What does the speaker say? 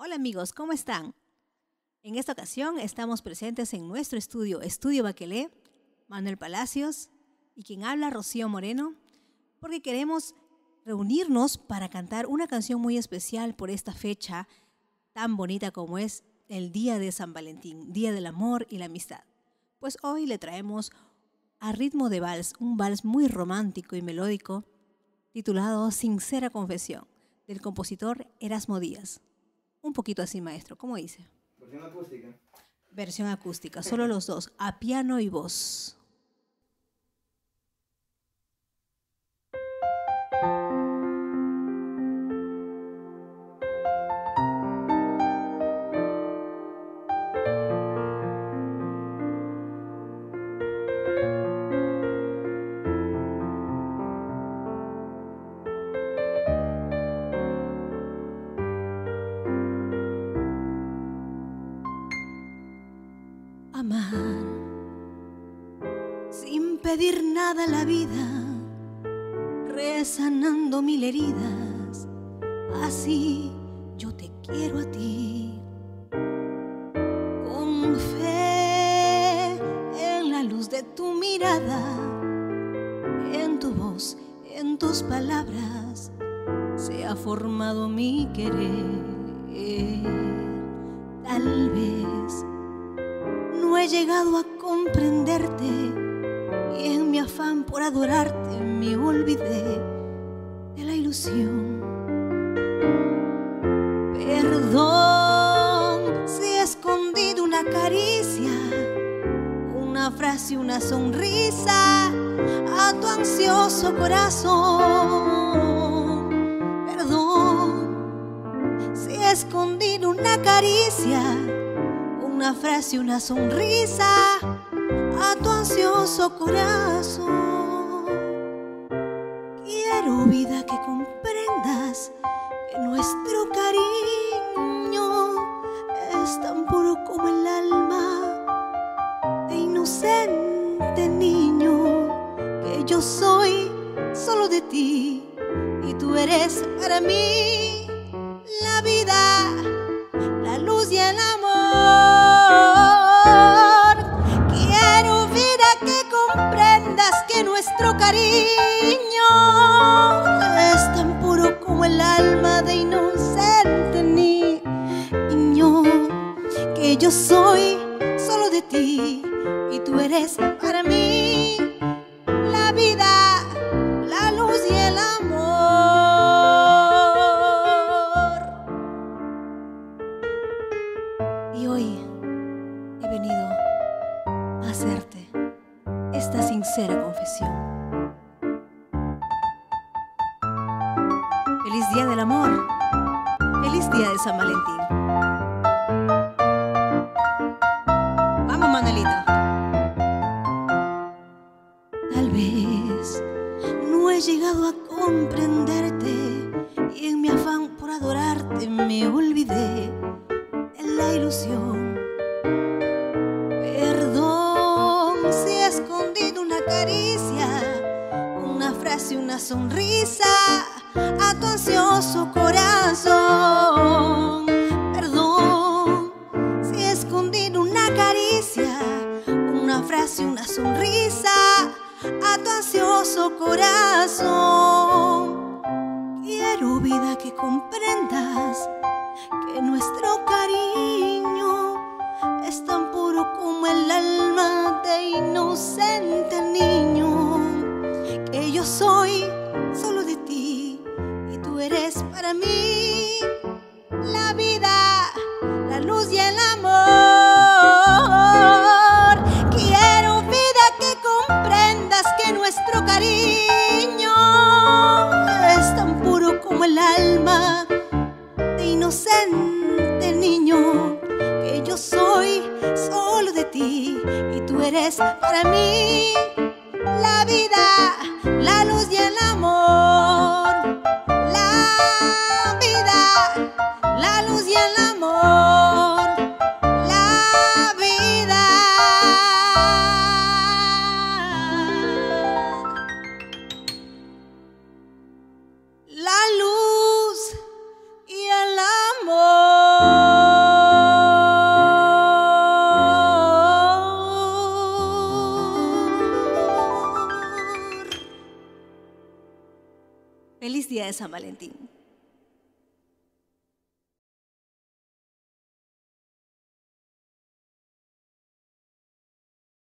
Hola amigos, ¿cómo están? En esta ocasión estamos presentes en nuestro estudio, Estudio Baquelé, Manuel Palacios y quien habla, Rocío Moreno, porque queremos reunirnos para cantar una canción muy especial por esta fecha tan bonita como es el Día de San Valentín, Día del Amor y la Amistad. Pues hoy le traemos a ritmo de vals, un vals muy romántico y melódico, titulado Sincera Confesión, del compositor Erasmo Díaz. Un poquito así, maestro, ¿cómo dice? Versión acústica. Versión acústica, solo los dos, a piano y voz. Amar sin pedir nada a la vida, resanando mil heridas, así yo te quiero a ti. Con fe en la luz de tu mirada, en tu voz, en tus palabras, se ha formado mi querer. Tal vez no he llegado a comprenderte y en mi afán por adorarte me olvidé de la ilusión. Perdón si he escondido una caricia, una frase, una sonrisa a tu ansioso corazón. Perdón si he escondido una caricia, una frase, una sonrisa a tu ansioso corazón. Quiero, vida, que comprendas que nuestro cariño es tan puro como el alma de inocente niño, que yo soy solo de ti y tú eres para mí la vida, la luz y el amor. Quiero, vida, que comprendas que nuestro cariño es tan puro como el alma de inocente niño, que yo soy solo de ti y tú eres para mí la vida, la luz y el amor. Y hoy he venido a hacerte esta sincera confesión. Feliz Día del Amor, feliz Día de San Valentín. Vamos, Manuelito. Tal vez no he llegado a comprenderte y en mi afán por adorarte me olvidé de la ilusión. Perdón si he escondido una caricia, una frase, una sonrisa a tu ansioso corazón. Perdón si he escondido una caricia, una frase, una sonrisa a tu ansioso corazón. Quiero, vida, que comprendas que nuestro cariño es tan puro como el alma de inocente niño, que yo soy solo de ti y tú eres para mí la vida, la luz y el amor. Quiero, vida, que comprendas que nuestro cariño es tan puro como el alma de inocente niño, que yo soy solo de ti y tú eres para mí la vida, la luz y el amor. La vida, la luz y el amor. La vida, la luz y el amor. Feliz día de San Valentín.